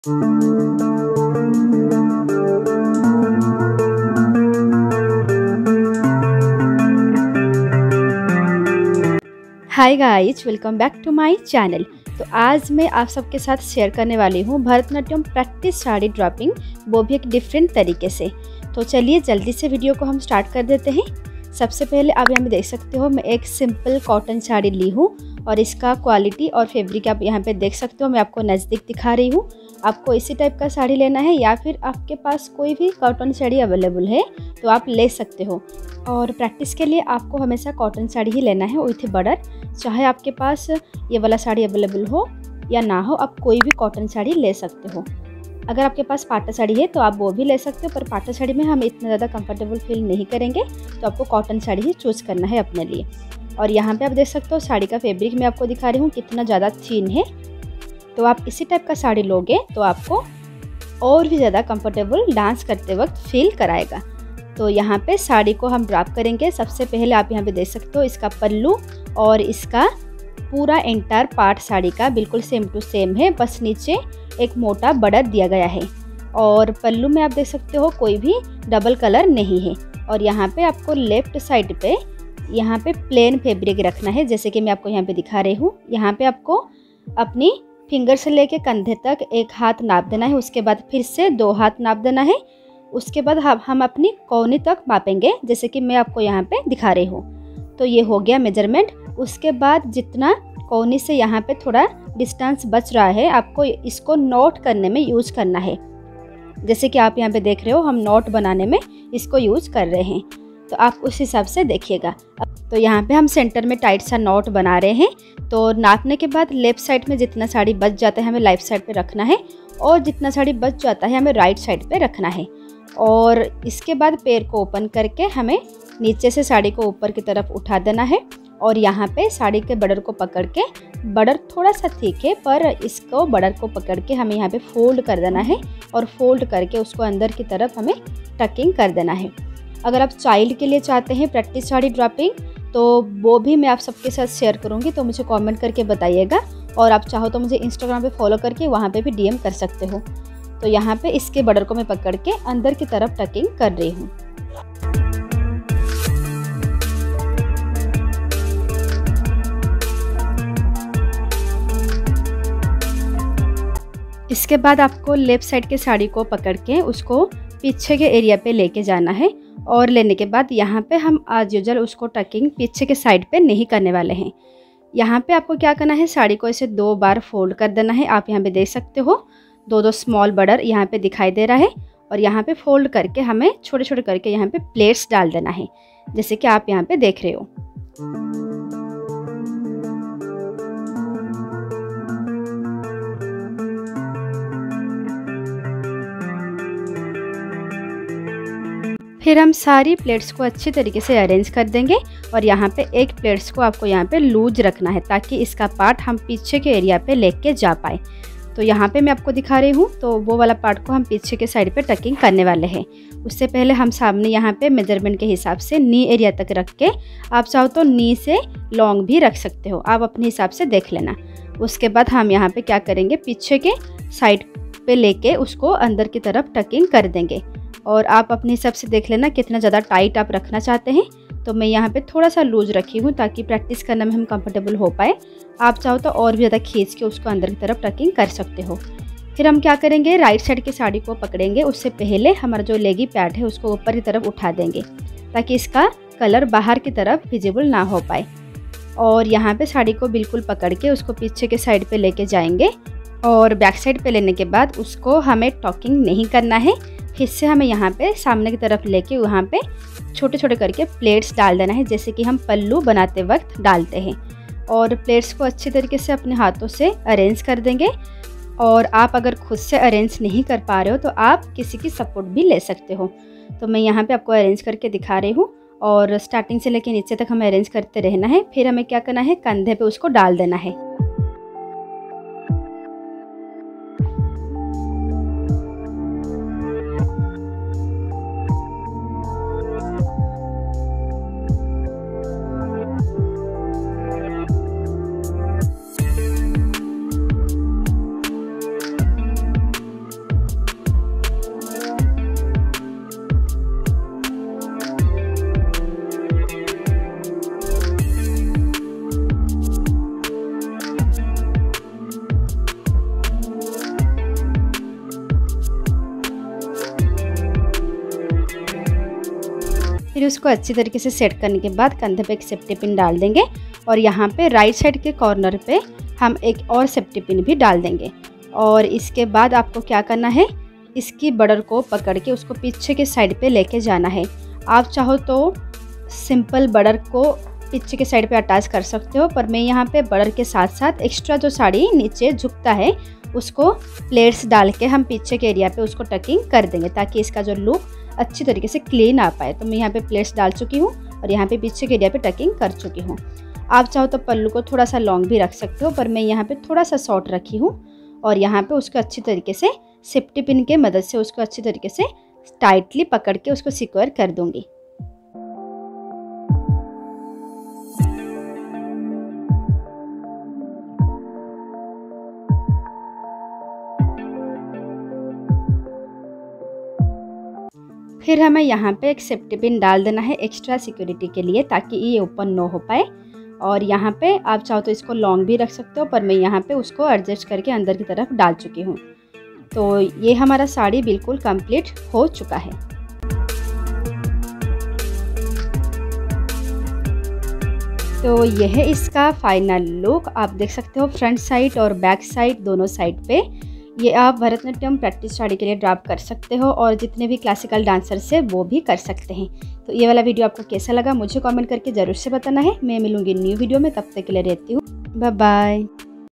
Hi guys, welcome back to my channel. तो आज मैं आप सबके साथ शेयर करने वाली हूँ भरतनाट्यम प्रैक्टिस साड़ी ड्रॉपिंग, वो भी एक डिफरेंट तरीके से। तो चलिए जल्दी से वीडियो को हम स्टार्ट कर देते हैं। सबसे पहले आप यहाँ पे देख सकते हो, मैं एक सिंपल कॉटन साड़ी ली हूँ और इसका क्वालिटी और फैब्रिक आप यहाँ पे देख सकते हो। मैं आपको नज़दीक दिखा रही हूँ। आपको इसी टाइप का साड़ी लेना है या फिर आपके पास कोई भी कॉटन साड़ी अवेलेबल है तो आप ले सकते हो। और प्रैक्टिस के लिए आपको हमेशा कॉटन साड़ी ही लेना है विथ बॉर्डर। चाहे आपके पास ये वाला साड़ी अवेलेबल हो या ना हो, आप कोई भी कॉटन साड़ी ले सकते हो। अगर आपके पास पाटा साड़ी है तो आप वो भी ले सकते हो, पर पाटा साड़ी में हम इतना ज़्यादा कंफर्टेबल फील नहीं करेंगे, तो आपको कॉटन साड़ी ही चूज़ करना है अपने लिए। और यहाँ पे आप देख सकते हो साड़ी का फैब्रिक मैं आपको दिखा रही हूँ कितना ज़्यादा थिन है। तो आप इसी टाइप का साड़ी लोगे तो आपको और भी ज़्यादा कंफर्टेबल डांस करते वक्त फील कराएगा। तो यहाँ पे साड़ी को हम ड्रॉप करेंगे। सबसे पहले आप यहाँ पे देख सकते हो इसका पल्लू और इसका पूरा एंटायर पार्ट साड़ी का बिल्कुल सेम टू सेम है, बस नीचे एक मोटा बॉर्डर दिया गया है। और पल्लू में आप देख सकते हो कोई भी डबल कलर नहीं है। और यहाँ पे आपको लेफ्ट साइड पे यहाँ पे प्लेन फैब्रिक रखना है, जैसे कि मैं आपको यहाँ पे दिखा रही हूँ। यहाँ पे आपको अपनी फिंगर से लेके कंधे तक एक हाथ नाप देना है, उसके बाद फिर से 2 हाथ नाप देना है। उसके बाद हम अपनी कोहनी तक मापेंगे, जैसे कि मैं आपको यहाँ पे दिखा रही हूँ। तो ये हो गया मेजरमेंट। उसके बाद जितना कोहनी से यहाँ पे थोड़ा डिस्टेंस बच रहा है, आपको इसको नोट करने में यूज़ करना है। जैसे कि आप यहाँ पे देख रहे हो, हम नोट बनाने में इसको यूज़ कर रहे हैं, तो आप उस हिसाब से देखिएगा। तो यहाँ पे हम सेंटर में टाइट सा नोट बना रहे हैं। तो नापने के बाद लेफ्ट साइड में जितना साड़ी बच जाता है हमें लेफ्ट साइड पे रखना है, और जितना साड़ी बच जाता है हमें राइट साइड पे रखना है। और इसके बाद पैर को ओपन करके हमें नीचे से साड़ी को ऊपर की तरफ उठा देना है। और यहाँ पे साड़ी के बॉर्डर को पकड़ के, बॉर्डर थोड़ा सा थिक है पर इसको बॉर्डर को पकड़ के हमें यहाँ पे फोल्ड कर देना है, और फोल्ड करके उसको अंदर की तरफ हमें टकिंग कर देना है। अगर आप चाइल्ड के लिए चाहते हैं प्रैक्टिस साड़ी ड्रॉपिंग, तो वो भी मैं आप सबके साथ शेयर करूँगी, तो मुझे कमेंट करके बताइएगा। और आप चाहो तो मुझे इंस्टाग्राम पे फॉलो करके वहाँ पे भी डीएम कर सकते हो। तो यहाँ पे इसके बॉर्डर को मैं पकड़ के अंदर की तरफ टकिंग कर रही हूँ। इसके बाद आपको लेफ्ट साइड के साड़ी को पकड़ के उसको पीछे के एरिया पे लेके जाना है। और लेने के बाद यहाँ पे हम आज यूजुअल उसको टकिंग पीछे के साइड पे नहीं करने वाले हैं। यहाँ पे आपको क्या करना है, साड़ी को ऐसे 2 बार फोल्ड कर देना है। आप यहाँ पे देख सकते हो 2 स्मॉल बॉर्डर यहाँ पे दिखाई दे रहा है। और यहाँ पे फोल्ड करके हमें छोटे छोटे करके यहाँ पे प्लेट्स डाल देना है, जैसे कि आप यहाँ पे देख रहे हो। फिर हम सारी प्लेट्स को अच्छी तरीके से अरेंज कर देंगे। और यहाँ पे एक प्लेट्स को आपको यहाँ पे लूज रखना है, ताकि इसका पार्ट हम पीछे के एरिया पे लेके जा पाए। तो यहाँ पे मैं आपको दिखा रही हूँ, तो वो वाला पार्ट को हम पीछे के साइड पे टकिंग करने वाले हैं। उससे पहले हम सामने यहाँ पे मेजरमेंट के हिसाब से नी एरिया तक रख के, आप चाहो तो नी से लॉन्ग भी रख सकते हो, आप अपने हिसाब से देख लेना। उसके बाद हम यहाँ पे क्या करेंगे, पीछे के साइड पे लेके उसको अंदर की तरफ टकिंग कर देंगे। और आप अपने हिसाब से देख लेना कितना ज़्यादा टाइट आप रखना चाहते हैं। तो मैं यहाँ पे थोड़ा सा लूज रखी हूँ, ताकि प्रैक्टिस करने में हम कंफर्टेबल हो पाए। आप चाहो तो और भी ज़्यादा खींच के उसको अंदर की तरफ टकिंग कर सकते हो। फिर हम क्या करेंगे, राइट साइड की साड़ी को पकड़ेंगे। उससे पहले हमारा जो लेगी पैड है उसको ऊपर की तरफ उठा देंगे, ताकि इसका कलर बाहर की तरफ विजिबल ना हो पाए। और यहाँ पे साड़ी को बिल्कुल पकड़ के उसको पीछे के साइड पे लेके जाएंगे। और बैक साइड पे लेने के बाद उसको हमें टॉकिंग नहीं करना है। फिर से हमें यहाँ पे सामने की तरफ लेके वहाँ पे छोटे छोटे करके प्लेट्स डाल देना है, जैसे कि हम पल्लू बनाते वक्त डालते हैं। और प्लेट्स को अच्छी तरीके से अपने हाथों से अरेंज कर देंगे। और आप अगर खुद से अरेंज नहीं कर पा रहे हो तो आप किसी की सपोर्ट भी ले सकते हो। तो मैं यहाँ पे आपको अरेंज करके दिखा रही हूँ। और स्टार्टिंग से लेके नीचे तक हमें अरेंज करते रहना है। फिर हमें क्या करना है, कंधे पे उसको डाल देना है। फिर उसको अच्छी तरीके से सेट करने के बाद कंधे पे एक सेफ्टी पिन डाल देंगे और यहाँ पे राइट साइड के कॉर्नर पे हम एक और सेफ्टी पिन भी डाल देंगे। और इसके बाद आपको क्या करना है, इसकी बॉर्डर को पकड़ के उसको पीछे के साइड पे लेके जाना है। आप चाहो तो सिंपल बॉर्डर को पीछे के साइड पे अटैच कर सकते हो, पर मैं यहाँ पे बॉर्डर के साथ साथ एक्स्ट्रा जो साड़ी नीचे झुकता है उसको प्लेट्स डाल के हम पीछे के एरिया पे उसको टकिंग कर देंगे ताकि इसका जो लुक अच्छी तरीके से क्लीन आ पाए। तो मैं यहाँ पे प्लेट्स डाल चुकी हूँ और यहाँ पे पीछे के एरिया पे टकिंग कर चुकी हूँ। आप चाहो तो पल्लू को थोड़ा सा लॉन्ग भी रख सकते हो, पर मैं यहाँ पे थोड़ा सा शॉर्ट रखी हूँ और यहाँ पे उसको अच्छी तरीके से सेफ्टी पिन के मदद से उसको अच्छी तरीके से टाइटली पकड़ के उसको सिक्योर कर दूँगी। फिर हमें यहाँ पे एक सेफ्टी पिन डाल देना है एक्स्ट्रा सिक्योरिटी के लिए ताकि ये ओपन ना हो पाए। और यहाँ पे आप चाहो तो इसको लॉन्ग भी रख सकते हो, पर मैं यहाँ पे उसको एडजस्ट करके अंदर की तरफ डाल चुकी हूँ। तो ये हमारा साड़ी बिल्कुल कंप्लीट हो चुका है। तो यह है इसका फाइनल लुक। आप देख सकते हो फ्रंट साइड और बैक साइड दोनों साइड पे ये आप भरतनाट्यम प्रैक्टिस साड़ी के लिए ड्रॉप कर सकते हो और जितने भी क्लासिकल डांसर्स है वो भी कर सकते हैं। तो ये वाला वीडियो आपको कैसा लगा मुझे कमेंट करके ज़रूर से बताना है। मैं मिलूंगी न्यू वीडियो में, तब तक के लिए रहती हूँ बाय बाय।